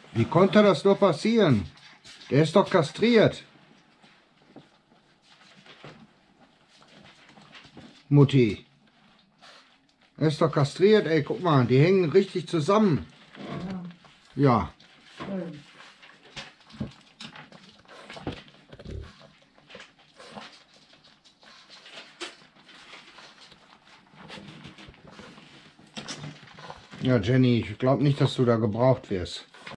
Wie konnte das nur passieren? Der ist doch kastriert. Mutti. Er ist doch kastriert, ey, guck mal, die hängen richtig zusammen. Ja. Ja, Jenny, ich glaube nicht, dass du da gebraucht wirst.